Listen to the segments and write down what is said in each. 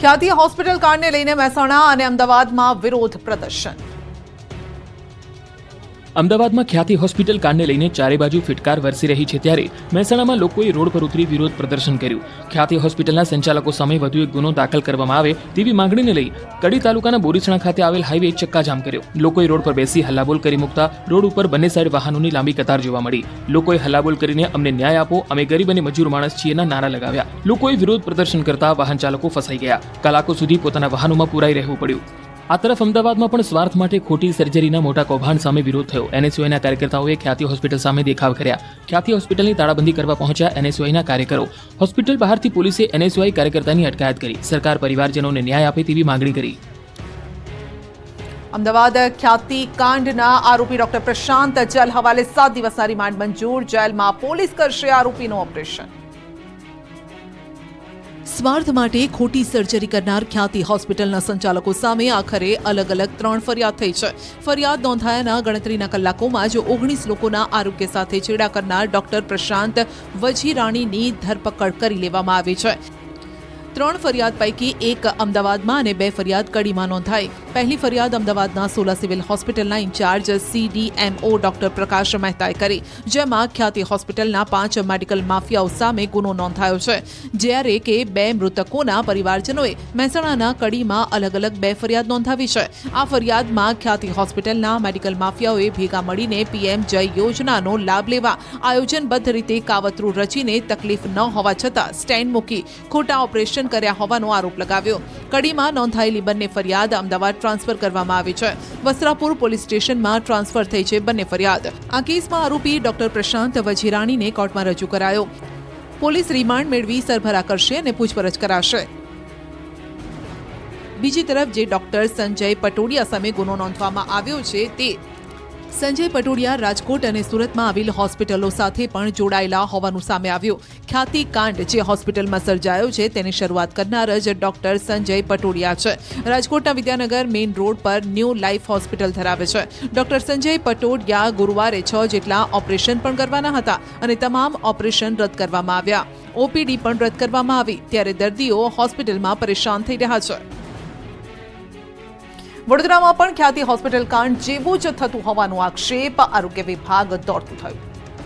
ખ્યાતિ હોસ્પિટલ કાંડને લઈને મહેસાણા અને અમદાવાદમાં વિરોધ પ્રદર્શન। અમદાવાદમાં ખ્યાતિ હોસ્પિટલ કાંડને લઈને ચારે બાજુ ફિટકાર વરસી રહી છે ત્યારે મહેસાણામાં લોકોએ રોડ પર ઉતરી વિરોધ પ્રદર્શન કર્યું। ખ્યાતિ હોસ્પિટલના સંચાલકો સામે વધુ એક ગુનો દાખલ કરવામાં આવે તેવી માંગણીને લઈ કડી તાલુકાના બોરીસણા ખાતે આવેલ હાઈવે ચક્કાજામ કર્યો। લોકોએ રોડ પર બેસી હલ્લાબોલ કરી મૂકતા રોડ ઉપર બંને સાઈડ વાહનોની લાંબી કતાર જોવા મળી। લોકોએ હલ્લાબોલ કરીને અમને ન્યાય આપો, અમે ગરીબ અને મજૂર માણસ છીએના નારા લગાવ્યા। લોકોએ વિરોધ પ્રદર્શન કરતા વાહન ચાલકો ફસાઈ ગયા। કલાકો સુધી પોતાના વાહનોમાં પુરાઈ રહેવું પડ્યું। આ તરફ અમદાવાદમાં પણ સ્વાર્થ માટે ખોટી સર્જરીના મોટા કૌભાંડ સામે વિરોધ થયો। એનએસયુઆઈના કાર્યકર્તાઓએ ખ્યાતિ હોસ્પિટલ સામે દેખાવ કર્યા। ખ્યાતિ હોસ્પિટલની તાળાબંધી કરવા પહોંચ્યા એનએસયુઆઈના કાર્યકરો। હોસ્પિટલ બહારથી પોલીસે એનએસયુઆઈ કાર્યકર્તાની અટકાયત કરી। સરકાર પરિવારજનોને ન્યાય આપે તેવી માંગણી કરી। અમદાવાદ ખ્યાતિ કાંડના આરોપી ડોક્ટર પ્રશાંત જેલ હવાલે 7 દિવસના રિમાન્ડ મંજૂર। જેલમાં પોલીસ કરશે આરોપીનું ઓપરેશન। સ્વાર્થ માટે ખોટી સર્જરી કરનાર ખ્યાતિ હોસ્પિટલના સંચાલકો સામે આખરે અલગ અલગ 3 ફરિયાદ થઈ છે। ફરિયાદ નોંધાયાના ગણતરીના કલાકોમાં જ 19 લોકોના આરોગ્ય સાથે ચેડા કરનાર ડોક્ટર પ્રશાંત વજીરાણીની ધરપકડ કરી લેવામાં આવી છે। 3 ફરિયાદ પૈકી એક અમદાવાદમાં અને 2 ફરિયાદ કડીમાં નોંધાઈ। પહેલી ફરિયાદ અમદાવાદના સોલા સિવિલ હોસ્પિટલના ઇન્ચાર્જ CDMO ડોક્ટર પ્રકાશ મહેતાએ કરી, જેમાં ખ્યાતિ હોસ્પિટલના 5 મેડિકલ માફિયાઓ સામે ગુનો નોંધાયો છે, જ્યારે કે 2 મૃતકોના પરિવારજનોએ મહેસાણાના કડીમાં અલગ અલગ 2 ફરિયાદ નોંધાવી છે। આ ફરિયાદમાં ખ્યાતિ હોસ્પિટલના મેડિકલ માફિયાઓએ ભેગા મળીને PM જય યોજનાનો લાભ લેવા આયોજનબદ્ધ રીતે કાવતરું રચીને તકલીફ ન હોવા છતાં સ્ટેન્ડ મૂકી ખોટા ઓપરેશન કર્યા હોવાનો આરોપ લગાવ્યો। કડીમાં નોંધાયેલી બંને ફરિયાદ અમદાવાદ ટ્રાન્સફર કરવામાં આવી છે। વસ્ત્રાપુર પોલીસ સ્ટેશનમાં ટ્રાન્સફર થઈ છે બંને ફરિયાદ। આ કેસમાં આરોપી ડોક્ટર પ્રશાંત વજીરાણીને કોર્ટમાં રજૂ કરાયો। પોલીસ રિમાન્ડ મેળવી સરભરા કરશે અને પૂછપરછ કરાશે। બીજી તરફ જે ડોક્ટર સંજય પટોડિયા સામે ગુનો નોંધવામાં આવ્યો છે તે સંજય પટોડિયા રાજકોટ અને સુરતમાં આવેલ હોસ્પિટલો સાથે પણ જોડાયેલા હોવાનું સામે આવ્યું। ખ્યાતિ કાંડ જે હોસ્પિટલમાં સર્જાયો છે તેની શરૂઆત કરનાર જ ડોક્ટર સંજય પટોડિયા છે। રાજકોટના વિદ્યાનગર મેઇન રોડ પર ન્યૂ લાઈફ હોસ્પિટલ ધરાવે છે। ડોક્ટર સંજય પટોડિયા ગુરુવારે 6 જેટલા ઓપરેશન પણ કરવાના હતા અને તમામ ઓપરેશન રદ કરવામાં આવ્યા। ઓપીડી પણ રદ કરવામાં આવી, ત્યારે દર્દીઓ હોસ્પિટલમાં પરેશાન થઈ રહ્યા છે। વડોદરામાં પણ ખ્યાતિ હોસ્પિટલ કાંડ જેવું જ થતું હોવાનો આક્ષેપ। આરોગ્ય વિભાગ દોડતું થયું।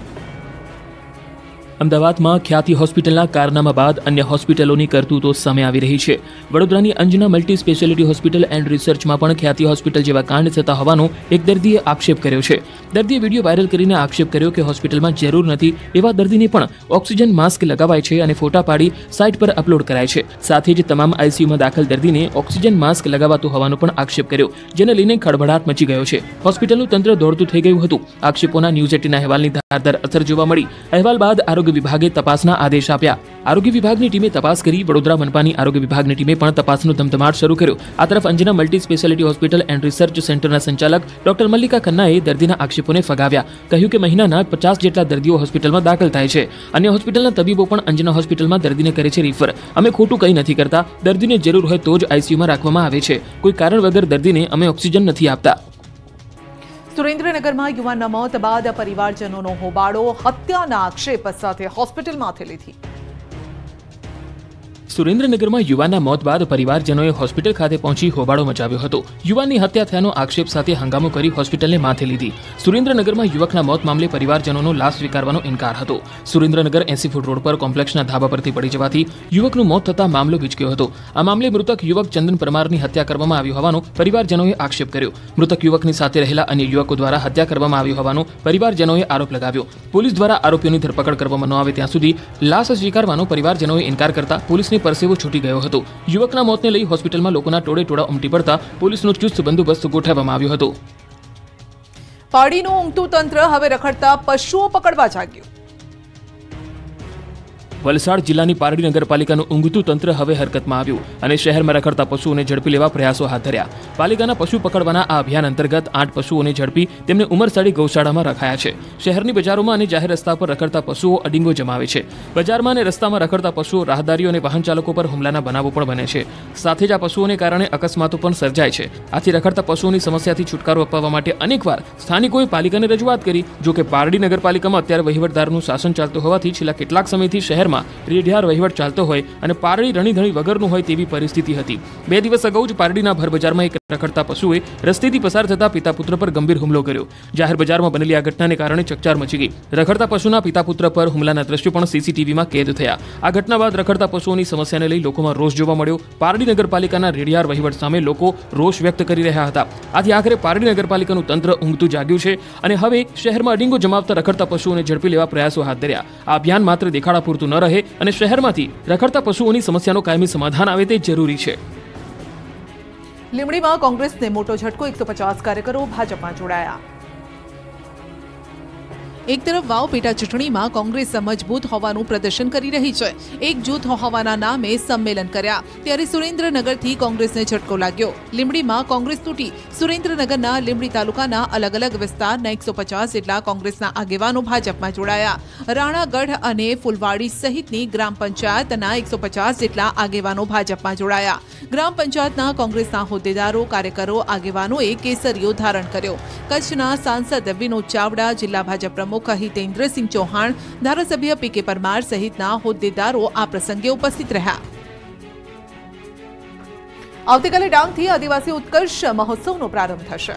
અમદાવાદમાં ખ્યાતિ હોસ્પિટલના કારનામા બાદ અન્ય હોસ્પિટલોની કરતૂતો સામે આવી રહી છે। વડોદરાની Anjana multi speciality hospital and રિસર્ચમાં પણ ખ્યાતિ હોસ્પિટલ જેવા કાંડ થતા હોવાનો એક દર્દીએ આક્ષેપ કર્યો છે। દર્દીએ વિડીયો વાયરલ કરીને આક્ષેપ કર્યો કે હોસ્પિટલમાં જરૂર નથી એવા દર્દીને પણ ઓક્સિજન માસ્ક લગાવાય છે અને ફોટા પાડી સાઇટ પર અપલોડ કરાય છે। સાથે જ તમામ આઈસીયુમાં દાખલ દર્દીને ઓક્સિજન માસ્ક લગાવાતું હોવાનો પણ આક્ષેપ કર્યો, જેને લઈને ખળભળાટ મચી ગયો છે। હોસ્પિટલનું તંત્ર દોડતું થઈ ગયું હતું। આક્ષેપોના ન્યૂઝ 18ના અહેવાલની ધારદાર અસર જોવા મળી। અહેવાલ બાદ આરોગ્ય વિભાગે તપાસના આદેશ આપ્યા। આરોગ્ય વિભાગની ટીમે તપાસ કરી। વડોદરા મનપાની આરોગ્ય વિભાગની ટીમે પણ તપાસનો ધમધમાટ શરૂ કર્યો। આ તરફ Anjana multi speciality hospital and research સેન્ટરના સંચાલક ડોક્ટર મલ્લિકા ખન્નાએ દર્દીના આક્ષેપોને ફગાવ્યા। કહ્યું કે મહિનાના 50 જેટલા દર્દીઓ હોસ્પિટલમાં દાખલ થાય છે। અન્ય હોસ્પિટલના તબીબો પણ અંજના હોસ્પિટલમાં દર્દીને કરે છે રિફર। અમે ખોટું કંઈ નથી કરતા। દર્દીને જરૂર હોય તો જ આઈસીયુમાં રાખવામાં આવે છે। કોઈ કારણ વગર દર્દીને અમે ઓક્સિજન નથી આપતા। સુરેન્દ્રનગરમાં યુવાનના મોત બાદ પરિવારજનોનો હોબાળો। હત્યાના આક્ષેપ સાથે હોસ્પિટલમાંથી લીધી। સુરેન્દ્રનગરમાં યુવાનના મોત બાદ પરિવારજનોએ હોસ્પિટલ ખાતે પહોંચી હોબાળો મચાવ્યો હતો। યુવાનની હત્યા થયાનો આક્ષેપ સાથે હંગામો કરી હોસ્પિટલને માથે લીધી। સુરેન્દ્રનગરમાં યુવકના મોત મામલે પરિવારજનોનો લાશ સ્વીકારવાનો ઇનકાર હતો। સુરેન્દ્રનગર 80 ફૂટ રોડ પર કોમ્પ્લેક્સના ધાબા પરથી પડી જવાથી યુવકનું મોત થતાં મામલો ભીચક્યો હતો। આ મામલે મૃતક યુવક ચંદન પરમારની હત્યા કરવામાં આવી હોવાનો પરિવારજનોએ આક્ષેપ કર્યો। મૃતક યુવકની સાથે રહેલા અન્ય યુવકો દ્વારા હત્યા કરવામાં આવી હોવાનો પરિવારજનોએ આરોપ લગાવ્યો। પોલીસ દ્વારા આરોપીઓની ધરપકડ કરવામાં ન આવે ત્યાં સુધી લાશ સ્વીકારવાનો પરિવારજનોએ ઇનકાર કરતા પોલીસને પરસેવો છૂટી ગયો હતો। યુવકના મોતને લઈ હોસ્પિટલમાં લોકોના ટોળે ટોળા ઉમટી પડતા પોલીસનો ચુસ્ત બંદોબસ્ત ગોઠવવામાં આવ્યો હતો। પાડીનું ઊંઘતું તંત્ર હવે રખડતા પશુઓ પકડવા જાગ્યું। વલસાડ જિલ્લાની પારડી નગરપાલિકાનું ઊંઘતું તંત્ર હવે હરકતમાં આવ્યું અને શહેરમાં રખડતા પશુઓને ઝડપી લેવા પ્રયાસો હાથ ધર્યા। પાલિકાના પશુ પકડવાના આ અભિયાન અંતર્ગત 8 પશુઓને ઝડપી તેમને ઉમરસાડી ગૌશાળામાં રખાયા છે। શહેરની બજારોમાં અને જાહેર રસ્તા પર રખડતા પશુઓ અડીંગો જમાવે છે। બજારમાં અને રસ્તામાં રખડતા પશુઓ રાહદારીઓ અને વાહન ચાલકો પર હુમલાના બનાવો પણ બને છે। સાથે જ આ પશુઓને કારણે અકસ્માતો પણ સર્જાય છે। આથી રખડતા પશુઓની સમસ્યાથી છુટકારો અપાવવા માટે અનેકવાર સ્થાનિકોએ પાલિકાને રજૂઆત કરી। જો કે પારડી નગરપાલિકામાં અત્યારે વહીવટદારનું શાસન ચાલતું હોવાથી છેલ્લા કેટલાક સમયથી શહેર શહેરમાં રેઢિયાર વહીવટ ચાલતો હોય અને પારડી રણીધણી વગરનું હોય તેવી પરિસ્થિતિ હતી. 2 દિવસ અગાઉ જ પારડીના ભર બજારમાં એક રખડતા પશુએ રસ્તેથી પસાર થતા પિતા પુત્ર પર ગંભીર હુમલો કર્યો. જાહેર બજારમાં બનેલી આ ઘટનાને કારણે ચકચાર મચી ગઈ. રખડતા પશુના પિતા પુત્ર પર હુમલાના દ્રશ્યો પણ સીસીટીવીમાં કેદ થયા. આ ઘટના બાદ રખડતા પશુઓની સમસ્યાને લઈ લોકોમાં રોષ જોવા મળ્યો. પારડી નગરપાલિકાના રેઢિયાર વહીવટ સામે લોકો રોષ વ્યક્ત કરી રહ્યા હતા. આથી આખરે પારડી નગરપાલિકાનું તંત્ર ઊંઘતું જાગ્યું છે અને હવે શહેરમાં અડીંગો જમાવતા રખડતા પશુઓને ઝડપી લેવા પ્રયાસો હાથ ધર્યા. આ અભિયાન માત્ર દેખાડા પૂરતું ન રહે અને શહેરમાંથી રખડતા પશુઓની સમસ્યાનો કાયમી સમાધાન આવે તે જરૂરી છે. લીંબડીમાં કોંગ્રેસને મોટો ઝટકો, 150 કાર્યકરો ભાજપમાં જોડાયા. એક તરફ વાવ પેટા ચૂંટણીમાં કોંગ્રેસ મજબૂત હોવાનું પ્રદર્શન કરી રહી છે. એક જૂથ હોવાના નામે સંમેલન કર્યા ત્યારે સુરેન્દ્રનગરથી કોંગ્રેસને ઝટકો લાગ્યો. લીંબડીમાં કોંગ્રેસ તૂટી. સુરેન્દ્રનગરના લીંબડી તાલુકાના અલગ અલગ વિસ્તારના 150 જેટલા કોંગ્રેસના આગેવાનો ભાજપમાં જોડાયા. રાણાગઢ અને ફુલવાડી સહિતની ગ્રામ પંચાયતના 150 જેટલા આગેવાનો ભાજપમાં જોડાયા. ગ્રામ પંચાયતના કોંગ્રેસના હોદ્દેદારો, કાર્યકરો, આગેવાનોએ કેસરીઓ ધારણ કર્યો. કચ્છના સાંસદ વિનોદ ચાવડા, જિલ્લા ભાજપ પ્રમુખ હિતેન્દ્રસિંહ ચૌહાણ, ધારાસભ્ય પીકે પરમાર સહિતના હોદ્દેદારો આ પ્રસંગે ઉપસ્થિત રહ્યા. આવતીકાલે ડાંગથી આદિવાસી ઉત્કર્ષ મહોત્સવનો પ્રારંભ થશે.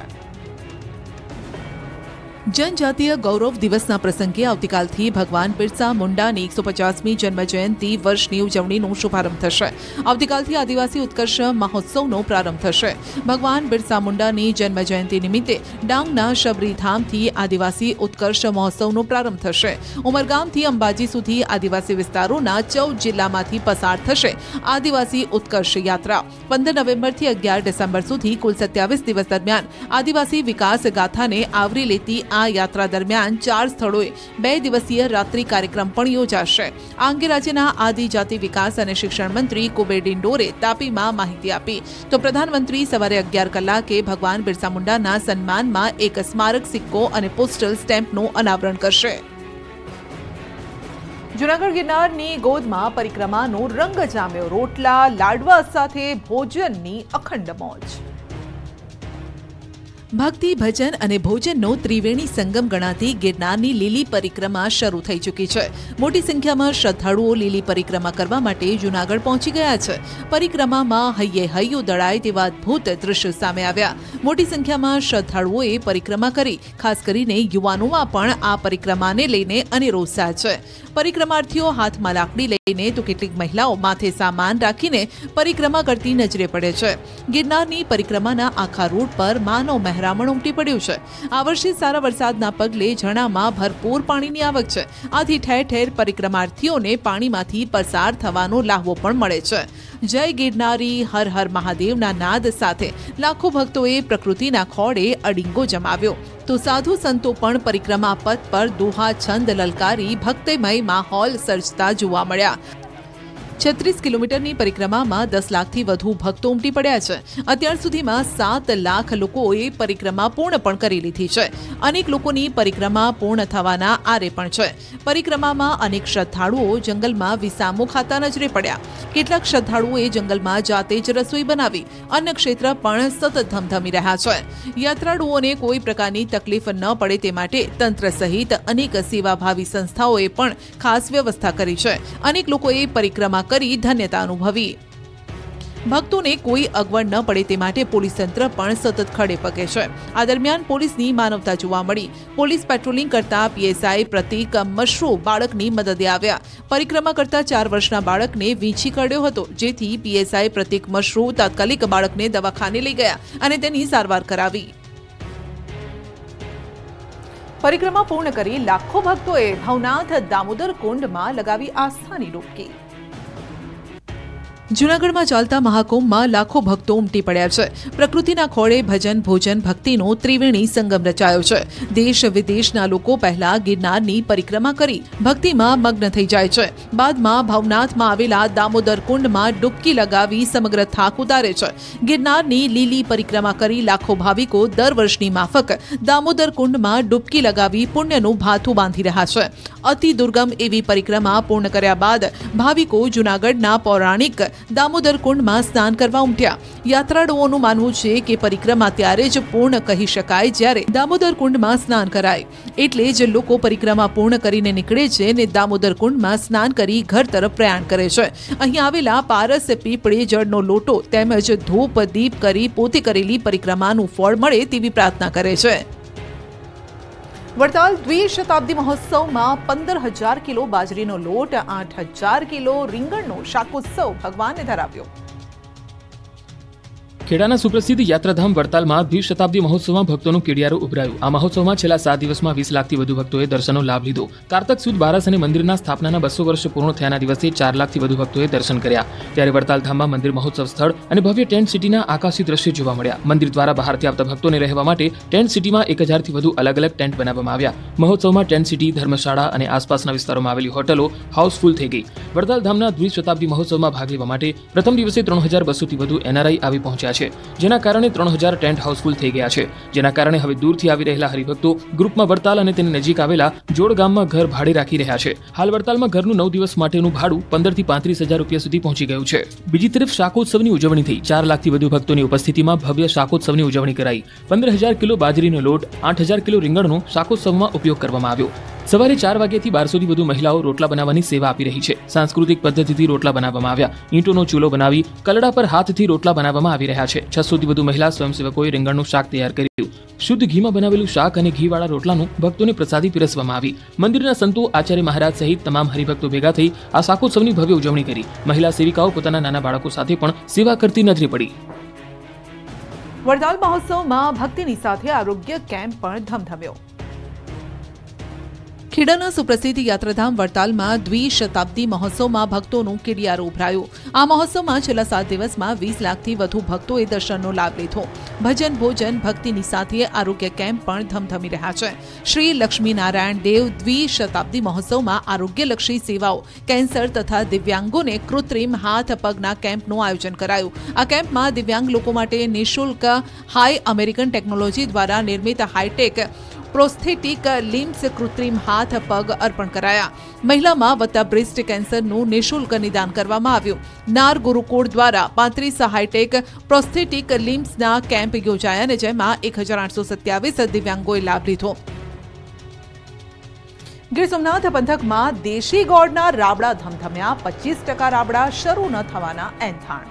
જનજાતીય ગૌરવ દિવસના પ્રસંગે આવતીકાલથી ભગવાન બિરસા મુંડાની 150મી જન્મજયંતિ વર્ષની ઉજવણીનો શુભારંભ થશે. આવતીકાલથી આદિવાસી ઉત્કર્ષ મહોત્સવનો પ્રારંભ થશે. ભગવાન બિરસા મુંડાની જન્મજયંતિ નિમિત્તે ડાંગના શબરીધામથી આદિવાસી ઉત્કર્ષ મહોત્સવનો પ્રારંભ થશે. ઉમરગામથી અંબાજી સુધી આદિવાસી વિસ્તારોના 14 જિલ્લામાંથી પસાર થશે આદિવાસી ઉત્કર્ષ યાત્રા. 15 નવેમ્બરથી 11 ડિસેમ્બર સુધી કુલ 27 દિવસ દરમિયાન આદિવાસી વિકાસ ગાથાને આવરી લેતી આ યાત્રા દરમિયાન 4 સ્થળોએ 2 દિવસીય રાત્રિ કાર્યક્રમ પણ યોજાશે. આ અંગે રાજ્યના આદિજાતિ વિકાસ અને શિક્ષણ મંત્રી કુબેર ડિંડોરે તાપીમાં માહિતી આપી. તો પ્રધાનમંત્રી સવારે 11 કલાકે ભગવાન બિરસા મુંડાના સન્માનમાં એક સ્મારક સિક્કો અને પોસ્ટલ સ્ટેમ્પનું અનાવરણ કરશે. જૂનાગઢ ગિરનારની ગોદમાં પરિક્રમાનો રંગ જામ્યો. રોટલા લાડવા સાથે ભોજનની અખંડ મોજ. ભક્તિ, ભજન અને ભોજનનો ત્રિવેણી સંગમ ગણાતી ગિરનારની લીલી પરિક્રમા શરૂ થઈ ચૂકી છે. મોટી સંખ્યામાં શ્રદ્ધાળુઓ લીલી પરિક્રમા કરવા માટે જૂનાગઢ પહોંચી ગયા છે. પરિક્રમામાં હૈયે હૈયું દળાય તેવા અદ્ભુત દ્રશ્યો સામે આવ્યા. મોટી સંખ્યામાં શ્રદ્ધાળુઓએ પરિક્રમા કરી. ખાસ કરીને યુવાનોમાં પણ આ પરિક્રમાને લઈને અનેરો ઉત્સાહ છે. પરિક્રમાર્થીઓ હાથમાં લાકડી લઈને તો કેટલીક મહિલાઓ માથે સામાન રાખીને પરિક્રમા કરતી નજરે પડે છે. ગિરનારની પરિક્રમાના આખા રૂટ પર માનવ મહેરામણ ઉમટી પડ્યું છે. આ વર્ષે સારા વરસાદના પગલે ઝરણામાં ભરપૂર પાણીની આવક છે. આથી ઠેર ઠેર પરિક્રમાર્થીઓને પાણીમાંથી પસાર થવાનો લાહવો પણ મળે છે. જય ગિરનારી, હર હર મહાદેવના નાદ સાથે લાખો ભક્તોએ પ્રકૃતિના ખોળે અડીંગો જમાવ્યો. તો સાધુ સંતો પણ પરિક્રમા પથ પર દોહા છંદ લલકારી ભક્તિમય માહોલ સર્જતા જોવા મળ્યા. 36 કિલોમીટરની પરિક્રમામાં 10 લાખથી વધુ ભક્તો ઉમટી પડ્યા છે. અત્યાર સુધીમાં 7 લાખ લોકોએ પરિક્રમા પૂર્ણ પણ કરી લીધી છે. અનેક લોકોની પરિક્રમા પૂર્ણ થવાના આરે પણ છે. પરિક્રમામાં અનેક શ્રદ્ધાળુઓ જંગલમાં વિસામો ખાતા નજરે પડ્યા. કેટલાક શ્રદ્ધાળુઓએ જંગલમાં જાતે જ રસોઈ બનાવી. અન્ન ક્ષેત્ર પણ સતત ધમધમી રહ્યા છે. યાત્રાળુઓને કોઈ પ્રકારની તકલીફ ન પડે તે માટે તંત્ર સહિત અનેક સેવાભાવી સંસ્થાઓએ પણ ખાસ વ્યવસ્થા કરી છે. અનેક લોકોએ પરિક્રમા કરી ધન્યતા અનુભવી. ભક્તોને કોઈ અગવડ ન પડે તે માટે પોલીસ તંત્ર પણ સતત ખડે પગે છે. આ દરમિયાન પોલીસની માનવતા જોવા મળી. પોલીસ પેટ્રોલિંગ કરતા પીએસઆઈ પ્રતિક મશરૂ બાળકની મદદે આવ્યા. પરિક્રમા કરતા 4 વર્ષના બાળકને વીંછી કરડ્યો હતો, જેથી પીએસઆઈ પ્રતિક મશરૂ તાત્કાલિક બાળકને દવાખાને લઈ ગયા અને તેની સારવાર કરાવી. પરિક્રમા પૂર્ણ કરી લાખો ભક્તોએ ભવનાથ દામોદર કુંડમાં લગાવી આસ્થાની ડૂબકી. જૂનાગઢમાં ચાલતા મહાકુંભમાં લાખો ભક્તો ઉમટી પડ્યા છે. પ્રકૃતિના ખોળે ભજન, ભોજન, ભક્તિનો ત્રિવેણી સંગમ રચાયો છે. દેશ વિદેશના લોકો પહેલા ગિરનારની પરિક્રમા કરી ભક્તિમાં મગ્ન થઈ જાય છે. બાદમાં ભવનાથમાં આવેલા દામોદર કુંડમાં ડૂબકી લગાવી સમગ્ર થાક ઉતારે છે. ગિરનારની લીલી પરિક્રમા કરી લાખો ભાવિકો દર વર્ષની માફક દામોદર કુંડમાં ડૂબકી લગાવી પુણ્યનું ભાથું બાંધી રહ્યા છે. અતિ દુર્ગમ એવી પરિક્રમા પૂર્ણ કર્યા બાદ ભાવિકો જૂનાગઢના પૌરાણિક દામોદર કુંડમાં સ્નાન કરવા ઉમટ્યા. યાત્રાળુઓનું માનવું છે કે પરિક્રમા ત્યારે જ પૂર્ણ કહી શકાય જ્યારે દામોદર કુંડમાં સ્નાન કરાય. એટલે જ લોકો પરિક્રમા પૂર્ણ કરીને નીકળે છે અને દામોદર કુંડમાં સ્નાન કરી ઘર તરફ પ્રયાણ કરે છે. અહીં આવેલા પારસ પીપળે જળનો લોટો તેમજ ધૂપ દીપ કરી પોતે કરેલી પરિક્રમાનું ફળ મળે તેવી પ્રાર્થના કરે છે. વડતાલ દ્વિશતાબ્દી મહોત્સવમાં 15,000 કિલો બાજરીનો લોટ, 8,000 કિલો રીંગણનો શાકોત્સવ ભગવાનને ધરાવ્યો. ખેડાના સુપ્રસિદ્ધ યાત્રાધામ વડતાલમાં દ્વિશતાબ્દી મહોત્સવમાં ભક્તોનું કેડિયારું ઉભરાયું. આ મહોત્સવમાં છેલ્લા 7 દિવસમાં 20 લાખથી વધુ ભક્તોએ દર્શનનો લાભ લીધો. કારતક સુદ બારસ અને મંદિરના સ્થાપનાના 200 વર્ષ પૂર્ણ થયાના દિવસે 4 લાખથી વધુ ભક્તોએ દર્શન કર્યા. ત્યારે વડતાલ ધામમાં મંદિર મહોત્સવ સ્થળ અને ભવ્ય ટેન્ટ સિટીના આકાશી દ્રશ્યો જોવા મળ્યા. મંદિર દ્વારા બહારથી આવતા ભક્તોને રહેવા માટે ટેન્ટ સિટીમાં 1000થી વધુ અલગ અલગ ટેન્ટ બનાવવામાં આવ્યા. મહોત્સવમાં ટેન્ટ સિટી, ધર્મશાળા અને આસપાસના વિસ્તારોમાં આવેલી હોટલો હાઉસફુલ થઈ ગઈ. વડતાલ ધામના દ્વિશતાબ્દી મહોત્સવમાં ભાગ લેવા માટે પ્રથમ દિવસે 3200થી વધુ NRI આવી પહોંચ્યા છે. જેના કારણે 3000 ટેન્ટ હાઉસફુલ થઈ ગયા છે. જેના કારણે હવે દૂરથી આવી રહેલા હરિભક્તો ગ્રુપમાં વડતાલ અને તેની નજીક આવેલા જોડ ગામમાં ઘર ભાડે રાખી રહ્યા છે. હાલ વડતાલમાં ઘરનું 9 દિવસ માટેનું ભાડું 15,000 થી 35,000 રૂપિયા સુધી પહોંચી ગયું છે. બીજી તરફ શાકોત્સવની ઉજવણી થઈ. 4 લાખથી વધુ ભક્તોની ઉપસ્થિતિમાં ભવ્ય શાકોત્સવની ઉજવણી કરાઈ. 15,000 કિલો બાજરીનો લોટ, 8,000 કિલો રીંગણનો શાકોત્સવમાં ઉપયોગ કરવામાં આવ્યો. સવારે 4 વાગ્યાથી 1200થી વધુ મહિલાઓ રોટલા બનાવવાની સેવા આપી રહી છે. સાંસ્કૃતિક પદ્ધતિથી રોટલા બનાવવામાં આવ્યા. ઈંટોનો ચૂલો બનાવી કલડા પર હાથથી રોટલા બનાવવામાં આવી રહ્યા છે. 600થી વધુ મહિલા સ્વયંસેવકોએ રીંગણનું શાક તૈયાર કર્યું. શુદ્ધ ઘીમાં બનાવેલું શાક અને ઘીવાળા રોટલાનું ભક્તોને પ્રસાદી પીરસવામાં આવી. મંદિરના સંતો, આચાર્ય મહારાજ સહિત તમામ હરિભક્તો ભેગા થઈ આ શાકોત્સવની ભવ્ય ઉજવણી કરી. મહિલા સેવિકાઓ પોતાના નાના બાળકો સાથે પણ સેવા કરતી નજરે પડી. વડતાલ મહોત્સવમાં ભક્તિની સાથે આરોગ્ય કેમ્પ પણ ધમધમ્યો. ખેડાના સુપ્રસિદ્ધ યાત્રાધામ વડતાલમાં દ્વિશતાબ્દી મહોત્સવમાં ભક્તોનું કેડિયારું ઉભરાયું. આ મહોત્સવમાં છેલ્લા 7 દિવસમાં 20 લાખથી વધુ ભક્તોએ દર્શનનો લાભ લીધો. ભજન, ભોજન, ભક્તિની સાથે આરોગ્ય કેમ્પ પણ ધમધમી રહ્યા છે. શ્રી લક્ષ્મીનારાયણ દેવ દ્વિશતાબ્દી મહોત્સવમાં આરોગ્યલક્ષી સેવાઓ, કેન્સર તથા દિવ્યાંગોને કૃત્રિમ હાથ પગના કેમ્પનું આયોજન કરાયું. આ કેમ્પમાં દિવ્યાંગ લોકો માટે નિઃશુલ્ક હાઈ અમેરિકન ટેકનોલોજી દ્વારા નિર્મિત હાઈટેક પ્રોસ્થેટિક લિમ્સ કૃત્રિમ હાથ પગ અર્પણ કરાયા. મહિલામાં વત્તા બ્રેસ્ટ કેન્સરનું નિઃશુલ્ક નિદાન કરવામાં આવ્યું. નાર ગુરુકુળ દ્વારા 35 હાઈટેક પ્રોસ્થેટિક લિમ્સના કેમ્પ યોજાયા અને જેમાં 1827 દિવ્યાંગોએ લાભ લીધો. ગીર સોમનાથ પંથકમાં દેશી ગોળના રાબડા ધમધમ્યા. 25% રાબડા શરૂ ન થવાના એંધાણ.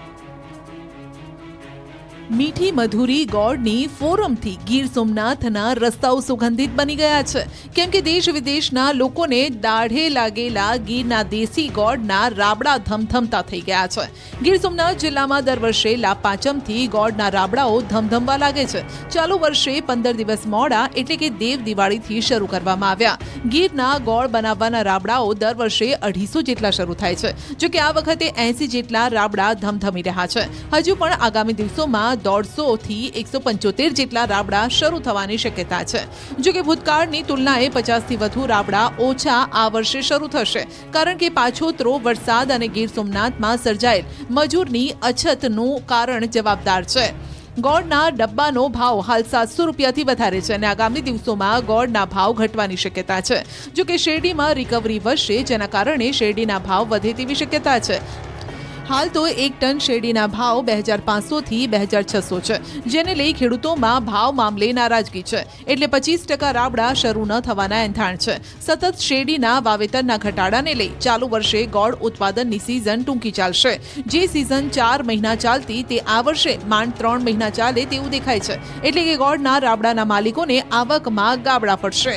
મીઠી મધુરી ગોળની ફોરમથી ગીર સોમનાથના રસ્તાઓ સુગંધિત બની ગયા છે. કેમ કે દેશ વિદેશના લોકોને દાઢે લાગેલા ગીરના દેશી ગોળના રાબડા ધમધમતા થઈ ગયા છે. ગીર સોમનાથ જિલ્લામાં દર વર્ષે લાભ પાંચમથી ગોળના રાબડાઓ ધમધમવા લાગે છે. ચાલુ વર્ષે 15 દિવસ મોડા એટલે કે દેવ દિવાળીથી શરૂ કરવામાં આવ્યા. ગીરના ગોળ બનાવવાના રાબડાઓ દર વર્ષે 250 જેટલા શરૂ થાય છે. જો કે આ વખતે 80 જેટલા રાબડા ધમધમી રહ્યા છે. હજુ પણ આગામી દિવસોમાં 150 થી 175 જેટલા રાબડા શરૂ થવાની શક્યતા છે. જો કે ભૂતકાળની તુલનાએ 50 થી વધુ રાબડા ઓછા આ વર્ષે શરૂ થશે. કારણ કે પાછોતરો વરસાદ અને ગીર સોમનાથમાં સર્જાયેલ મજૂરની અછતનું કારણ જવાબદાર છે. ગોળના ડબ્બાનો ભાવ હાલ 700 રૂપિયાથી વધારે છે અને આગામી દિવસોમાં ગોળના ભાવ ઘટવાની શક્યતા છે. જો કે શેરડીમાં રિકવરી વધશે, જેના કારણે શેરડીના ભાવ વધે તેવી શક્યતા છે. હાલ તો 1 ટન શેરડીના ભાવ 2500 થી 2600 છે, જેને લઈ ખેડૂતોમાં ભાવ મામલે નારાજગી છે. એટલે 25% રાબડા શરૂ ન થવાના એંધાણ છે. સતત શેરડીના વાવેતરના ઘટાડાને લઈ ચાલુ વર્ષે ગોળ ઉત્પાદનની સિઝન ટૂંકી ચાલશે. જે સિઝન 4 મહિના ચાલતી તે આ વર્ષે માંડ 3 મહિના ચાલે તેવું દેખાય છે. એટલે કે ગોળના રાબડાના માલિકોને આવકમાં ગાબડા પડશે.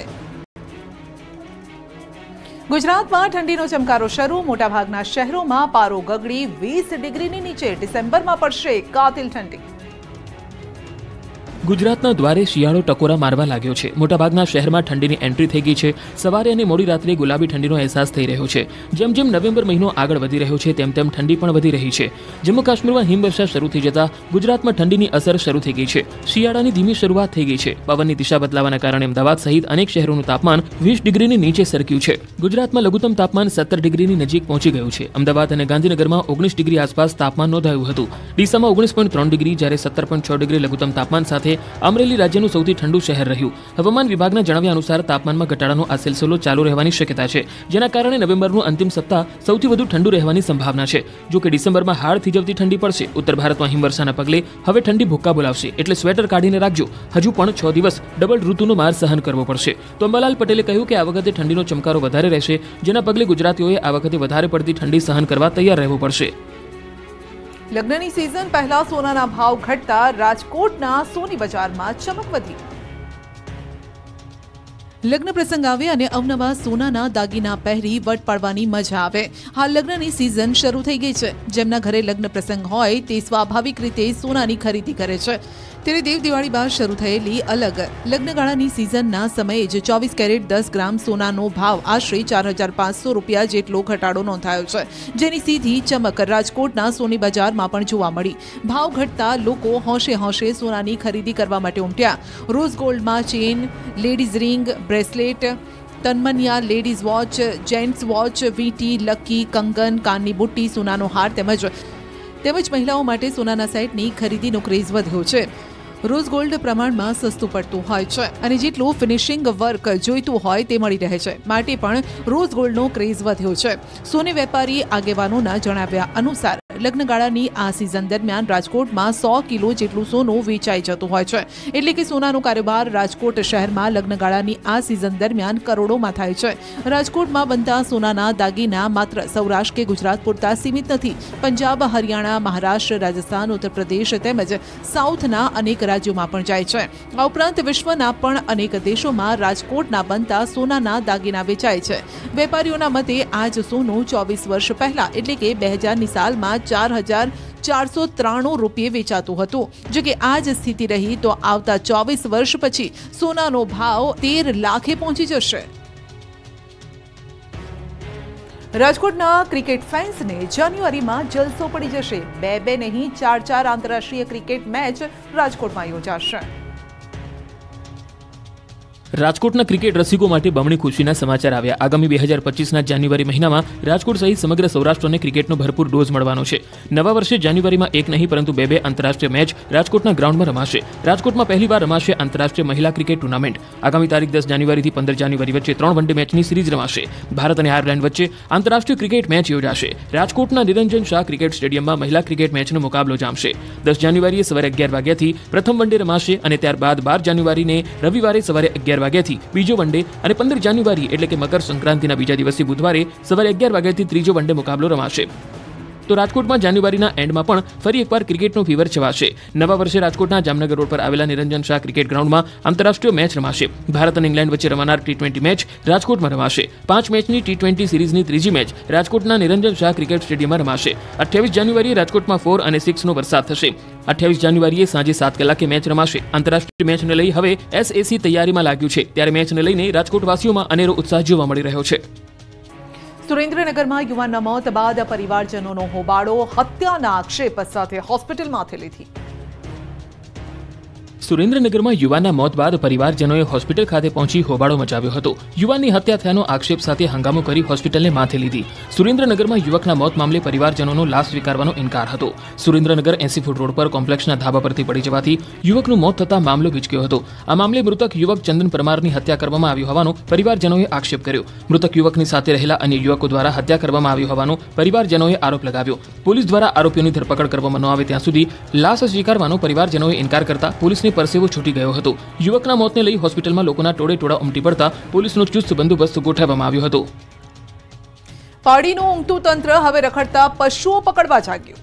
ગુજરાતમાં ઠંડીનો ચમકારો શરૂ. મોટાભાગના શહેરોમાં પારો ગગડી 20 ડિગ્રીની નીચે. ડિસેમ્બરમાં પડશે કાતિલ ઠંડી. ગુજરાતના દ્વારે શિયાળો ટકોરા મારવા લાગ્યો છે. મોટાભાગના શહેરમાં ઠંડીની એન્ટ્રી થઈ ગઈ છે. સવારે અને મોડી રાત્રે ગુલાબી ઠંડીનો અહેસાસ થઈ રહ્યો છે. જેમ જેમ નવેમ્બર મહિનો આગળ વધી રહ્યો છે તેમ તેમ ઠંડી પણ વધી રહી છે. જમ્મુ કાશ્મીરમાં હિમવર્ષા શરૂ થઈ જતા ગુજરાતમાં ઠંડીની અસર શરૂ થઈ ગઈ છે. શિયાળાની ધીમી શરૂઆત થઈ ગઈ છે. પવનની દિશા બદલાવાના કારણે અમદાવાદ સહિત અનેક શહેરોનું તાપમાન 20 ડિગ્રીની નીચે સરક્યું છે. ગુજરાતમાં લઘુત્તમ તાપમાન 17 ડિગ્રીની નજીક પહોંચી ગયું છે. અમદાવાદ અને ગાંધીનગરમાં 19 ડિગ્રી આસપાસ તાપમાન નોંધાયું હતું. ડીસામાં 19.3 ડિગ્રી જ્યારે 17.6 ડિગ્રી લઘુત્તમ તાપમાન સાથે અમરેલી રાજ્યનું સૌથી ઠંડુ શહેર રહ્યું. હવામાન વિભાગના જણાવ્યા અનુસાર તાપમાનમાં ઘટાડાનો આ સિલસિલો ચાલુ રહેવાની શક્યતા છે, જેના કારણે નવેમ્બરનું અંતિમ સપ્તાહ સૌથી વધુ ઠંડુ રહેવાની સંભાવના છે. જો કે ડિસેમ્બરમાં હાડ થીજવતી ઠંડી પડશે. ઉત્તર ભારતમાં હિમવર્ષાના પગલે હવે ઠંડી ભૂક્કા બોલાવશે, એટલે સ્વેટર કાઢીને રાખજો. હજુ પણ 6 દિવસ ડબલ ઋતુનો માર સહન કરવો પડશે. તો અંબાલાલ પટેલે કહ્યું કે આ વખતે ઠંડીનો ચમકારો વધારે રહેશે, જેના પગલે ગુજરાતીઓએ આ વખતે વધારે પડતી ઠંડી સહન કરવા તૈયાર રહેવું પડશે. લગ્નની સિઝન પહેલા સોનાના ભાવ ઘટતા રાજકોટના સોની બજારમાં ચમક વધી. લગ્ન પ્રસંગ આવે અને અવનવા સોનાના દાગીના પહેરી વટ પાડવાની મજા આવે. હાલ લગ્નની સિઝન શરૂ થઈ ગઈ છે. જેમના ઘરે લગ્ન પ્રસંગ હોય તે સ્વાભાવિક રીતે સોનાની ખરીદી કરે છે. ત્યારે દેવ દિવાળી બાદ શરૂ થયેલી અલગ લગ્નગાળાની સિઝનના સમયે જ 24 કેરેટ 10 ગ્રામ સોનાનો ભાવ આશરે 4,500 રૂપિયા જેટલો ઘટાડો નોંધાયો છે, જેની સીધી ચમક રાજકોટના સોની બજારમાં પણ જોવા મળી. ભાવ ઘટતા લોકો હોંશે હોંશે સોનાની ખરીદી કરવા માટે ઉમટ્યા. રોઝ ગોલ્ડમાં ચેન, લેડીઝ રિંગ, બ્રેસલેટ, તન્મનિયા, લેડીઝ વોચ, જેન્ટ્સ વોચ, વીંટી, લકી, કંગન, કાનની બુટ્ટી, સોનાનો હાર તેમજ મહિલાઓ માટે સોનાના સેટની ખરીદીનો ક્રેઝ વધ્યો છે. રોઝ ગોલ્ડ પ્રમાણમાં સસ્તું પડતું હોય છે અને જેટલું ફિનિશિંગ વર્ક જોઈતું હોય તે મળી રહે છે, માટે પણ રોઝ ગોલ્ડનો ક્રેઝ વધ્યો છે. સોની વેપારી આગેવાનોના જણાવ્યા અનુસાર લગ્નગાળાની આ સિઝન દરમિયાન રાજકોટમાં 100 કિલો જેટલું સોનું વેચાઈ જતું હોય છે. એટલે કે સોનાનો કારોબાર રાજકોટ શહેરમાં લગ્નગાળાની આ સિઝન દરમિયાન કરોડોમાં થાય છે. રાજકોટમાં બનતા સોનાના દાગીના માત્ર સૌરાષ્ટ્ર કે ગુજરાત પૂરતા સીમિત નથી. પંજાબ, હરિયાણા, મહારાષ્ટ્ર, રાજસ્થાન, ઉત્તર પ્રદેશ તેમજ સાઉથના અનેક રાજ્યોમાં પણ જાય છે. આ ઉપરાંત વિશ્વના પણ અનેક દેશોમાં રાજકોટના બનતા સોનાના દાગીના વેચાય છે. વેપારીઓના મતે આ જ સોનું 24 વર્ષ પહેલા એટલે કે 2000ની સાલમાં 4,493 રૂપિયે વેચાતું હતું. જો કે આ જ સ્થિતિ રહી તો આવતા 24 વર્ષ પછી સોનાનો ભાવ 13 લાખે પહોંચી જશે. રાજકોટના ક્રિકેટ ફેન્સને જાન્યુઆરીમાં જલસો પડી જશે. 2 નહીં 4 આંતરરાષ્ટ્રીય ક્રિકેટ મેચ રાજકોટમાં યોજાશે. રાજકોટના ક્રિકેટ રસિકો માટે બમણી ખુશીના સમાચાર આવ્યા. આગામી 2025ના જાન્યુઆરી મહિનામાં રાજકોટ સહિત સમગ્ર સૌરાષ્ટ્રને ક્રિકેટનો ભરપૂર ડોઝ મળવાનો છે. નવા વર્ષે જાન્યુઆરીમાં એક નહીં પરંતુ 2 આંતરરાષ્ટ્રીય મેચ રાજકોટના ગ્રાઉન્ડમાં રમાશે. રાજકોટમાં પહેલીવાર રમાશે આંતરરાષ્ટ્રીય મહિલા ક્રિકેટ ટુર્નામેન્ટ. આગામી તારીખ 10 જાન્યુઆરીથી 15 જાન્યુઆરી વચ્ચે 3 વન ડે મેચની સિરીઝ રમાશે. ભારત અને આયર્લેન્ડ વચ્ચે આંતરરાષ્ટ્રીય ક્રિકેટ મેચ યોજાશે. રાજકોટના નિરંજન શાહ ક્રિકેટ સ્ટેડિયમમાં મહિલા ક્રિકેટ મેચનો મુકાબલો જામશે. 10 જાન્યુઆરીએ સવારે 11 વાગ્યાથી પ્રથમ વન ડે રમાશે અને ત્યારબાદ 12 જાન્યુઆરીને રવિવારે સવારે 11 વાગ્યાથી બીજો વન ડે અને 15 જાન્યુઆરી એટલે કે મકર સંક્રાંતિના બીજા દિવસે બુધવારે સવારે 11 વાગ્યાથી ત્રીજો વન ડે મુકાબલો રમાશે. તો રાજકોટમાં જાન્યુઆરીના એન્ડમાં પણ ફરી એકવાર ક્રિકેટનો ફીવર છવાશે. નવા વર્ષે રાજકોટના જામનગર રોડ પર આવેલા નિરંજન શાહ ક્રિકેટ ગ્રાઉન્ડમાં આંતરરાષ્ટ્રીય મેચ રમાશે. ભારત અને ઇંગ્લેન્ડ વચ્ચે રમાનાર T20 મેચ રાજકોટમાં રમાશે. 5 મેચની T20 સિરીઝની ત્રીજી મેચ રાજકોટના નિરંજન શાહ ક્રિકેટ સ્ટેડિયમમાં રમાશે. 28 જાન્યુઆરીએ રાજકોટમાં 4 અને 6નો વરસાદ થશે. 28 જાન્યુઆરીએ સાંજે 7 કલાકે મેચ રમાશે. આંતરરાષ્ટ્રીય મેચને લઈ હવે SAC તૈયારીમાં લાગ્યું છે, ત્યારે મેચને લઈને રાજકોટવાસીઓમાં અનેરો ઉત્સાહ જોવા મળી રહ્યો છે. સુરેન્દ્રનગરમાં યુવાનના મોત બાદ પરિવારજનોનો હોબાળો. હત્યાના આક્ષેપ સાથે હોસ્પિટલમાંથી લીધી. સુરેન્દ્રનગરમાં યુવાનના મોત બાદ પરિવારજનોએ હોસ્પિટલ ખાતે પહોંચી હોબાળો મચાવ્યો હતો. યુવાનની હત્યા થયાનો આક્ષેપ સાથે હંગામો કરી હોસ્પિટલને માથે લીધી. સુરેન્દ્રનગરમાં યુવકના મોત મામલે પરિવારજનોનો લાશ સ્વીકારવાનો ઇનકાર હતો. સુરેન્દ્રનગર 80 ફૂટ રોડ પર કોમ્પ્લેક્સના ધાબા પરથી પડી જવાથી યુવકનું મોત થતા મામલો વિચક્યો હતો. આ મામલે મૃતક યુવક ચંદન પરમારની હત્યા કરવામાં આવી હોવાનો પરિવારજનોએ આક્ષેપ કર્યો. મૃતક યુવકની સાથે રહેલા અન્ય યુવકો દ્વારા હત્યા કરવામાં આવી હોવાનો પરિવારજનોએ આરોપ લગાવ્યો. પોલીસ દ્વારા આરોપીઓની ધરપકડ કરવામાં ન આવે ત્યાં સુધી લાશ સ્વીકારવાનો પરિવારજનોએ ઇનકાર કરતા પોલીસને પરસેવો છૂટી ગયો હતો. યુવકના મોતને લઈ હોસ્પિટલમાં લોકોના ટોળે ઉમટી પડતા પોલીસનો ચુસ્ત બંદોબસ્ત ગોઠવવામાં આવ્યો હતો. પાડીનું ઊંઘતું તંત્ર હવે રખડતા પશુઓ પકડવા જાગ્યું.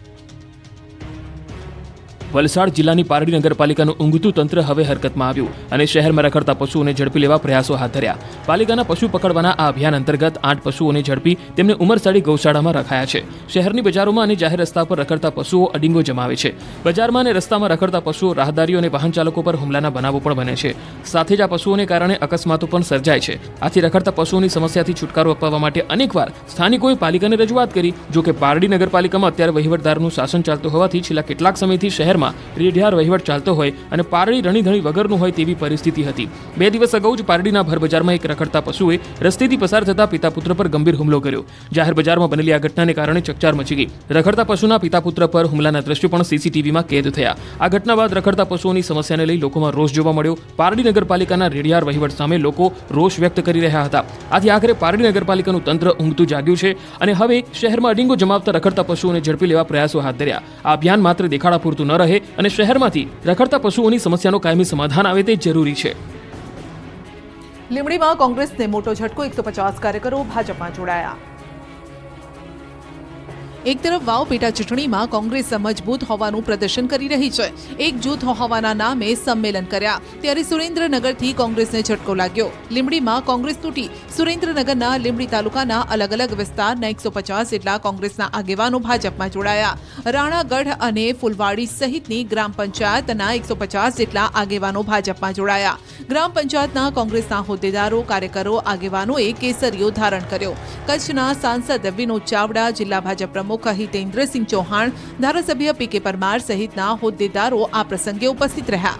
વલસાડ જિલ્લાની પારડી નગરપાલિકાનું ઊંઘતું તંત્ર હવે હરકતમાં આવ્યું અને શહેરમાં રખડતા પશુઓને ઝડપી લેવા પ્રયાસો હાથ ધર્યા. પાલિકાના પશુ પકડવાના આ અભિયાન અંતર્ગત 8 પશુઓને ઝડપી તેમને ઉમરસાડી ગૌશાળામાં રખાયા છે. શહેરની બજારોમાં અને જાહેર રસ્તા પર રખડતા પશુઓ અડીંગો જમાવે છે. બજારમાં અને રસ્તામાં રખડતા પશુઓ રાહદારીઓ અને વાહન ચાલકો પર હુમલાના બનાવો પણ બને છે. સાથે જ આ પશુઓને કારણે અકસ્માતો પણ સર્જાય છે. આથી રખડતા પશુઓની સમસ્યાથી છુટકારો અપાવવા માટે અનેકવાર સ્થાનિકોએ પાલિકાને રજૂઆત કરી. જો કે પારડી નગરપાલિકામાં અત્યારે વહીવટદારનું શાસન ચાલતું હોવાથી છેલ્લા કેટલાક સમયથી શહેરમાં શહેરમાં રેઢિયાર વહીવટ ચાલતો હોય અને પારડી રણીધણી વગરનું હોય તેવી પરિસ્થિતિ હતી. 2 દિવસ અગાઉ જ પારડીના ભર બજારમાં એક રખડતા પશુએ રસ્તેથી પસાર થતા પિતા પુત્ર પર ગંભીર હુમલો કર્યો. જાહેર બજારમાં બનેલી આ ઘટનાને કારણે ચકચાર મચી ગઈ. રખડતા પશુના પિતા પુત્ર પર હુમલાના દ્રશ્યો પણ સીસીટીવીમાં કેદ થયા. આ ઘટના બાદ રખડતા પશુઓની સમસ્યાને લઈ લોકોમાં રોષ જોવા મળ્યો. પારડી નગરપાલિકાના રેઢિયાર વહીવટ સામે લોકો રોષ વ્યક્ત કરી રહ્યા હતા. આથી આખરે પારડી નગરપાલિકાનું તંત્ર ઊંઘતું જાગ્યું છે અને હવે શહેરમાં અડીંગો જમાવતા રખડતા પશુઓને ઝડપી લેવા પ્રયાસો હાથ ધર્યા. આ અભિયાન માત્ર દેખાડા પૂરતું ન રહે અને શહેરમાંથી રખડતા પશુઓની સમસ્યાનો કાયમી સમાધાન આવે તે જરૂરી છે. લીંબડીમાં કોંગ્રેસને મોટો ઝટકો, 150 કાર્યકરો ભાજપમાં જોડાયા. એક તરફ વાવ પેટા ચૂંટણીમાં કોંગ્રેસ મજબૂત હોવાનું પ્રદર્શન કરી રહી છે. એક જૂથ હોવાના નામે સંમેલન કર્યા, ત્યારે સુરેન્દ્રનગરથી કોંગ્રેસને ઝટકો લાગ્યો. લીંબડીમાં કોંગ્રેસ તૂટી. સુરેન્દ્રનગરના લીંબડી તાલુકાના અલગ અલગ વિસ્તારના 150 જેટલા કોંગ્રેસના આગેવાનો ભાજપમાં જોડાયા. રાણાગઢ અને ફુલવાડી સહિતની ગ્રામ પંચાયતના 150 જેટલા આગેવાનો ભાજપમાં જોડાયા. ગ્રામ પંચાયતના કોંગ્રેસના હોદ્દેદારો, કાર્યકરો, આગેવાનોએ કેસરીઓ ધારણ કર્યો. કચ્છના સાંસદ વિનોદ ચાવડા, જિલ્લા ભાજપ પ્રમુખ હિતેન્દ્રસિંહ ચૌહાણ, ધારાસભ્ય પી.કે. પરમાર સહિતના હોદ્દેદારો આ પ્રસંગે ઉપસ્થિત રહ્યા.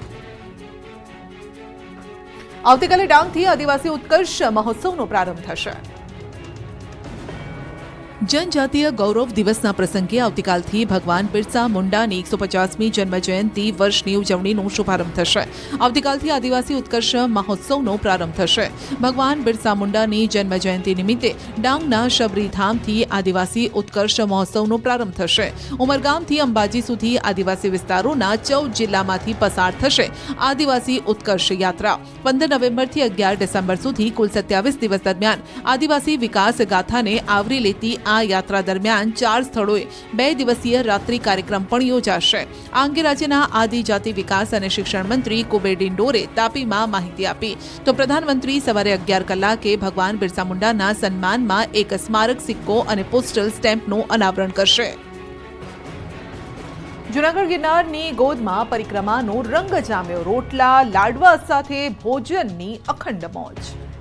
આવતીકાલે ડાંગથી આદિવાસી ઉત્કર્ષ મહોત્સવનો પ્રારંભ થશે. જનજાતીય ગૌરવ દિવસના પ્રસંગે આવતીકાલથી ભગવાન બિરસા મુંડાની 150મી જન્મજયંતિ વર્ષની ઉજવણીનો શુભારંભ થશે. આવતીકાલથી આદિવાસી ઉત્કર્ષ મહોત્સવનો પ્રારંભ થશે. ભગવાન બિરસા મુંડાની જન્મજયંતિ નિમિત્તે ડાંગના શબરીધામથી આદિવાસી ઉત્કર્ષ મહોત્સવનો પ્રારંભ થશે. ઉમરગામથી અંબાજી સુધી આદિવાસી વિસ્તારોના 14 જિલ્લામાંથી પસાર થશે આદિવાસી ઉત્કર્ષ યાત્રા. 15 નવેમ્બરથી 11 ડિસેમ્બર સુધી કુલ 27 દિવસ દરમિયાન આદિવાસી વિકાસ ગાથાને આવરી લેતી આ યાત્રા દરમિયાન 4 સ્થળોએ 2 દિવસીય રાત્રિ કાર્યક્રમ પણ યોજાશે. આ અંગે રાજ્યના આદિજાતિ વિકાસ અને શિક્ષણ મંત્રી કુબેર ડિંડોરે તાપીમાં માહિતી આપી. તો પ્રધાનમંત્રી સવારે 11 કલાકે ભગવાન બિરસા મુંડાના સન્માનમાં એક સ્મારક સિક્કો અને પોસ્ટલ સ્ટેમ્પનું અનાવરણ કરશે. જૂનાગઢ ગિરનારની ગોદમાં પરિક્રમાનો રંગ જામ્યો. રોટલા લાડવા સાથે ભોજનની અખંડ મોજ.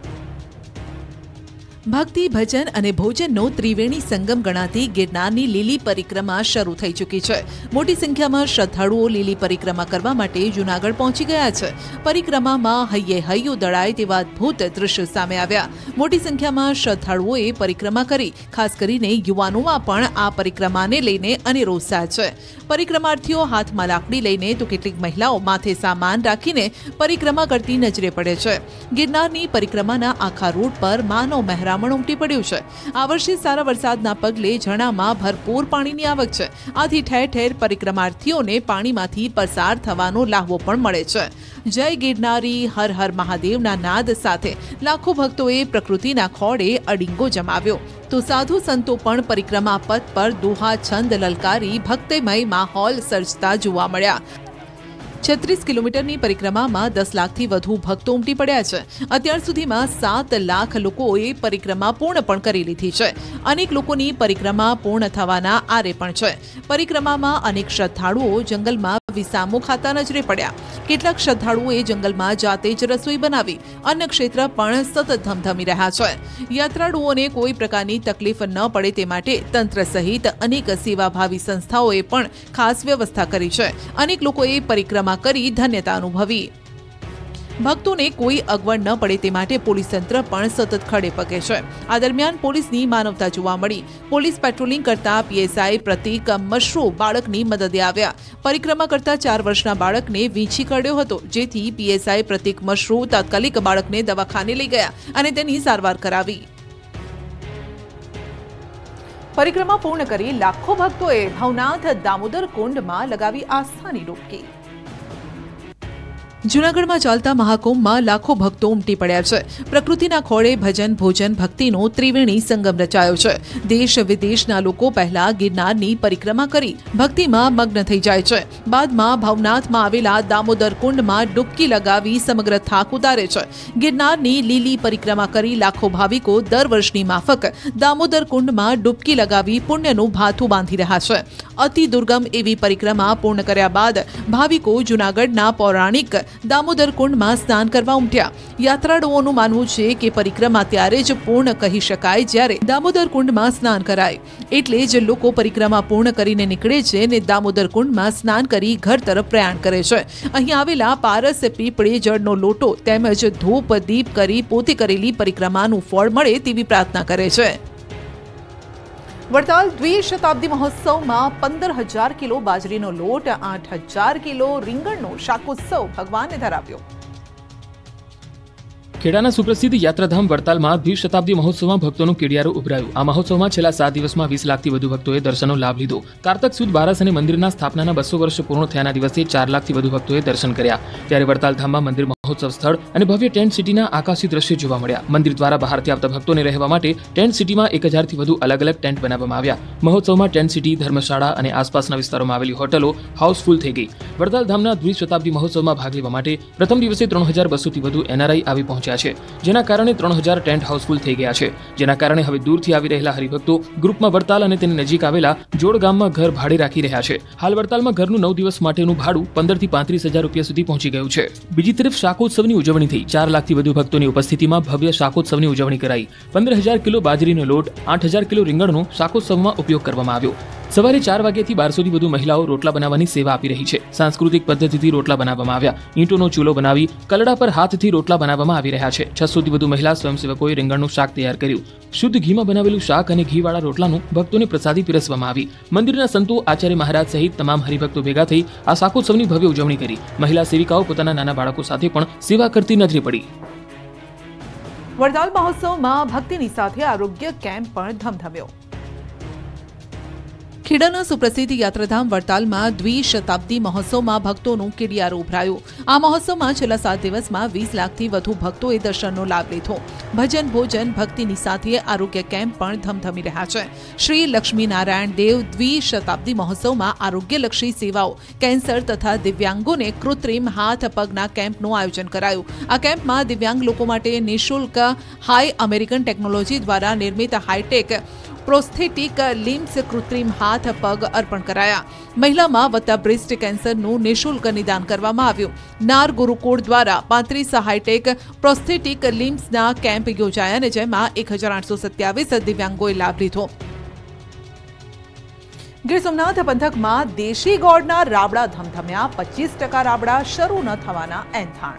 ભક્તિ, ભજન અને ભોજનનો ત્રિવેણી સંગમ ગણાતી ગિરનારની લીલી પરિક્રમા શરૂ થઈ ચૂકી છે. મોટી સંખ્યામાં શ્રદ્ધાળુઓ લીલી પરિક્રમા કરવા માટે જૂનાગઢ પહોંચી ગયા છે. પરિક્રમામાં હૈયે હૈયું દળાય તેવા અદ્ભુત દ્રશ્યો સામે આવ્યા. મોટી સંખ્યામાં શ્રદ્ધાળુઓએ પરિક્રમા કરી. ખાસ કરીને યુવાનોમાં પણ આ પરિક્રમાને લઈને અનેરો ઉત્સાહ છે. પરિક્રમાર્થીઓ હાથમાં લાકડી લઈને તો કેટલીક મહિલાઓ માથે સામાન રાખીને પરિક્રમા કરતી નજરે પડે છે. ગિરનારની પરિક્રમાના આખા રૂટ પર માનવ મહેરામણ ઉમટી પડ્યું છે. આ વર્ષે સારા વરસાદના પગલે ઝરણામાં ભરપૂર પાણીની આવક છે. આથી ઠેર ઠેર પરિક્રમાર્થીઓને પાણીમાંથી પસાર થવાનો લાહવો પણ મળે છે. જય ગિરનારી, હર હર મહાદેવના નાદ સાથે લાખો ભક્તોએ પ્રકૃતિના ખોળે અડીંગો જમાવ્યો. તો સાધુ સંતો પણ પરિક્રમા પથ પર દુહા છંદ લલકારી ભક્તિમય માહોલ સર્જતા જોવા મળ્યા. 36 કિલોમીટરની પરિક્રમામાં 10 લાખથી વધુ ભક્તો ઉમટી પડ્યા છે. અત્યાર સુધીમાં 7 લાખ લોકોએ પરિક્રમા પૂર્ણ પણ કરી લીધી છે. અનેક લોકોની પરિક્રમા પૂર્ણ થવાના આરે પણ છે. પરિક્રમામાં અનેક શ્રદ્ધાળુઓ જંગલમાં વિસામો ખાતા નજરે પડ્યા. કેટલાક શ્રદ્ધાળુઓએ જંગલમાં જાતે જ રસોઈ બનાવી. અન્ન ક્ષેત્ર પણ સતત ધમધમી રહ્યા છે. યાત્રાળુઓને કોઈ પ્રકારની તકલીફ ન પડે તે માટે તંત્ર સહિત અનેક સેવાભાવી સંસ્થાઓએ પણ ખાસ વ્યવસ્થા કરી છે. અનેક લોકોએ પરિક્રમા કરી ધન્યતા અનુભવી. ભક્તોને કોઈ અગવડ ન પડે તે માટે પોલીસ તંત્ર પણ સતત ખડે પગે છે. આ દરમિયાન પોલીસની માનવતા જોવા મળી. પોલીસ પેટ્રોલિંગ કરતા પીએસઆઈ પ્રતિક મશરૂ બાળકની મદદે આવ્યા. પરિક્રમા કરતા 4 વર્ષના બાળકને વીંછી કરડ્યો હતો, જેથી પીએસઆઈ પ્રતિક મશરૂ તાત્કાલિક બાળકને દવાખાને લઈ ગયા અને તેની સારવાર કરાવી. પરિક્રમા પૂર્ણ કરી લાખો ભક્તોએ ભવનાથ દામોદર કુંડમાં લગાવી આસ્થાની ડૂબકી. જૂનાગઢમાં ચાલતા મહાકુંભમાં લાખો ભક્તો ઉમટી પડ્યા છે. પ્રકૃતિના ખોળે ભજન, ભોજન, ભક્તિનો ત્રિવેણી સંગમ રચાયો છે. દેશ વિદેશના લોકો પહેલા ગિરનારની પરિક્રમા કરી ભક્તિમાં મગ્ન થઈ જાય છે. બાદમાં ભવનાથમાં આવેલા દામોદર કુંડમાં ડૂબકી લગાવી સમગ્ર થાક ઉતારે છે. ગિરનારની લીલી પરિક્રમા કરી લાખો ભાવિકો દર વર્ષની માફક દામોદર કુંડમાં ડૂબકી લગાવી પુણ્યનું ભાથું બાંધી રહ્યા છે. અતિ દુર્ગમ એવી પરિક્રમા પૂર્ણ કર્યા બાદ ભાવિકો જૂનાગઢના પૌરાણિક દામોદર કુંડમાં સ્નાન કરવા ઉમટ્યા. યાત્રાળુઓનું માનવું છે કે પરિક્રમા ત્યારે જ પૂર્ણ કહી શકાય જ્યારે દામોદર કુંડમાં સ્નાન કરાય. એટલે જ લોકો પરિક્રમા પૂર્ણ કરીને નીકળે છે અને દામોદર કુંડમાં સ્નાન કરી ઘર તરફ પ્રયાણ કરે છે. અહીં આવેલા પારસ પીપળે જળનો લોટો તેમજ ધૂપ દીપ કરી પોતે કરેલી પરિક્રમાનું ફળ મળે તેવી પ્રાર્થના કરે છે. વડતાલ દ્વિશતાબ્દી મહોત્સવમાં 15,000 કિલો બાજરીનો લોટ, 8,000 કિલો રીંગણનો શાકોત્સવ ભગવાનને ધરાવ્યો. ખેડાના સુપ્રસિદ્ધ યાત્રાધામ વડતાલમાં દ્વિશતાબ્દી મહોત્સવમાં ભક્તોનું કેડિયારું ઉભરાયું. આ મહોત્સવમાં છેલ્લા 7 દિવસમાં 20 લાખથી વધુ ભક્તોએ દર્શનનો લાભ લીધો. કારતક સુદ બારસ અને મંદિરના સ્થાપનાના 200 વર્ષ પૂર્ણ થયાના દિવસે 4 લાખથી વધુ ભક્તોએ દર્શન કર્યા. ત્યારે વડતાલ ધામમાં મંદિર મહોત્સવ સ્થળ અને ભવ્ય ટેન્ટ સિટીના આકાશી દ્રશ્યો જોવા મળ્યા. મંદિર દ્વારા બહારથી આવતા ભક્તોને રહેવા માટે ટેન્ટ સિટીમાં 1000થી વધુ અલગ અલગ ટેન્ટ બનાવવામાં આવ્યા. મહોત્સવમાં ટેન્ટ સિટી, ધર્મશાળા અને આસપાસના વિસ્તારોમાં આવેલી હોટલો હાઉસફુલ થઈ ગઈ. વડતાલ ધામના દ્વિશતાબ્દી મહોત્સવમાં ભાગ લેવા માટે પ્રથમ દિવસે 3200થી વધુ એનઆરઆઈ આવી પહોંચ્યા છે, જેના કારણે 3000 ટેન્ટ હાઉસફુલ થઈ ગયા છે. જેના કારણે હવે દૂરથી આવી રહેલા હરિભક્તો ગ્રુપમાં વડતાલ અને તેની નજીક આવેલા જોડ ગામમાં ઘર ભાડે રાખી રહ્યા છે. હાલ વડતાલમાં ઘરનું 9 દિવસ માટેનું ભાડું 15 થી 35,000 રૂપિયા સુધી પહોંચી ગયું છે. બીજી તરફ શાકોત્સવની ઉજવણી થઈ. 4 લાખથી વધુ ભક્તોની ઉપસ્થિતિમાં ભવ્ય શાકોત્સવની ઉજવણી કરાઈ. 15,000 કિલો બાજરીનો લોટ, 8,000 કિલો રીંગણનો શાકોત્સવમાં ઉપયોગ કરવામાં આવ્યો. સવારે 4 વાગ્યાથી 1200થી વધુ મહિલાઓ રોટલા બનાવવાની સેવા આપી રહી છે. સાંસ્કૃતિક પદ્ધતિથી રોટલા બનાવવામાં આવ્યા. ઈંટોનો ચૂલો બનાવી કલડા પર હાથથી રોટલા બનાવવામાં આવી રહ્યા છે. 600થી વધુ મહિલા સ્વયંસેવકોએ રીંગણનું શાક તૈયાર કર્યું. શુદ્ધ ઘીમાં બનાવેલું શાક અને ઘીવાળા રોટલાનું ભક્તોને પ્રસાદી પીરસવામાં આવી. મંદિરના સંતો, આચાર્ય મહારાજ સહિત તમામ હરિભક્તો ભેગા થઈ આ શાકોત્સવની ભવ્ય ઉજવણી કરી. મહિલા સેવિકાઓ પોતાના નાના બાળકો સાથે પણ સેવા કરતી નજરે પડી. વડતાલ મહોત્સવમાં ભક્તિની સાથે આરોગ્ય કેમ્પ પણ ધમધમ્યો. ખેડાના સુપ્રસિદ્ધ યાત્રાધામ વડતાલમાં દ્વિશતાબ્દી મહોત્સવમાં ભક્તોનું કેડિયારું ઉભરાયું. આ મહોત્સવમાં છેલ્લા 7 દિવસમાં 20 લાખથી વધુ ભક્તોએ દર્શનનો લાભ લીધો. ભજન, ભોજન, ભક્તિની સાથે આરોગ્ય કેમ્પ પણ ધમધમી રહ્યા છે. શ્રી લક્ષ્મીનારાયણ દેવ દ્વિશતાબ્દી મહોત્સવમાં આરોગ્યલક્ષી સેવાઓ, કેન્સર તથા દિવ્યાંગોને કૃત્રિમ હાથ પગના કેમ્પનું આયોજન કરાયું. આ કેમ્પમાં દિવ્યાંગ લોકો માટે નિઃશુલ્ક હાઈ અમેરિકન ટેકનોલોજી દ્વારા નિર્મિત હાઈટેક પ્રોસ્થેટિક લિમ્સ કૃત્રિમ હાથ પગ અર્પણ કરાયા. મહિલામાં વત્તા બ્રેસ્ટ કેન્સરનું નિઃશુલ્ક નિદાન કરવામાં આવ્યું. નાર ગુરુકુળ દ્વારા 35 હાઈટેક પ્રોસ્થેટિક લિમ્સના કેમ્પ યોજાયા અને જેમાં 1827 દિવ્યાંગોએ લાભ લીધો. ગીર સોમનાથ પંથકમાં દેશી ગોળના રાબડા ધમધમ્યા. 25% રાબડા શરૂ ન થવાના એંધાણ.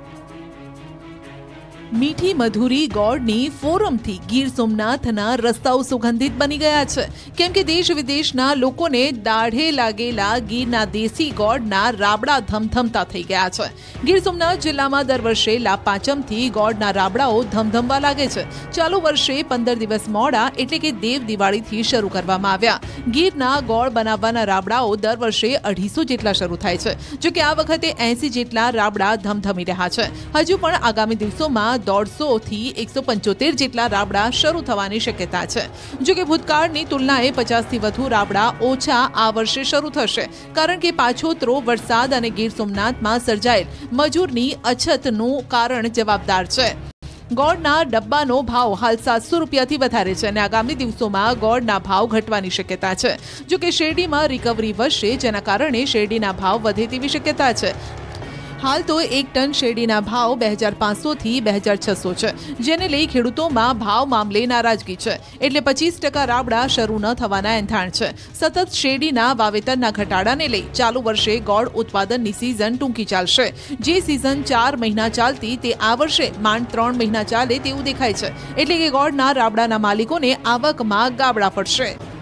મીઠી મધુરી ગોળની ફોરમથી ગીર સોમનાથના રસ્તાઓ સુગંધિત બની ગયા છે. કેમ કે દેશ વિદેશના લોકોને દાઢે લાગેલા ગીરના દેશી ગોળના રાબડા ધમધમતા થઈ ગયા છે. ગીર સોમનાથ જિલ્લામાં દર વર્ષે લાભ પાંચમથી ગોળના રાબડાઓ ધમધમવા લાગે છે. ચાલુ વર્ષે 15 દિવસ મોડા એટલે કે દેવ દિવાળીથી શરૂ કરવામાં આવ્યા. ગીરના ગોળ બનાવવાના રાબડાઓ દર વર્ષે 250 જેટલા શરૂ થાય છે. જો કે આ વખતે 80 જેટલા રાબડા ધમધમી રહ્યા છે. હજુ પણ આગામી દિવસોમાં 150 થી 175 જેટલા રાબડા શરૂ થવાની શક્યતા છે. જો કે ભૂતકાળની તુલનાએ 50 થી વધુ રાબડા ઓછા આ વર્ષે શરૂ થશે, કારણ કે પાછોતરો વરસાદ અને ગીર સોમનાથમાં સર્જાયેલ મજૂરની અછતનું કારણ જવાબદાર છે. ગોળના ડબ્બાનો ભાવ હાલ 700 રૂપિયાથી વધારે છે અને આગામી દિવસોમાં ગોળના ભાવ ઘટવાની શક્યતા છે. જો કે શેરડીમાં રિકવરી વધશે, જેના કારણે શેરડીના ભાવ વધે તેવી શક્યતા છે. હાલ તો 1 ટન શેરડીના ભાવ 2500 થી 2600 છે, જેને લઈ ખેડૂતોમાં ભાવ મામલે નારાજગી છે. એટલે 25% રાબડા શરૂ ન થવાના એંધાણ છે. સતત શેરડીના વાવેતરના ઘટાડાને લઈ ચાલુ વર્ષે ગોળ ઉત્પાદનની સિઝન ટૂંકી ચાલશે. જે સિઝન 4 મહિના ચાલતી તે આ વર્ષે માંડ 3 મહિના ચાલે તેવું દેખાય છે. એટલે કે ગોળના રાબડાના માલિકોને આવકમાં ગાબડા પડશે.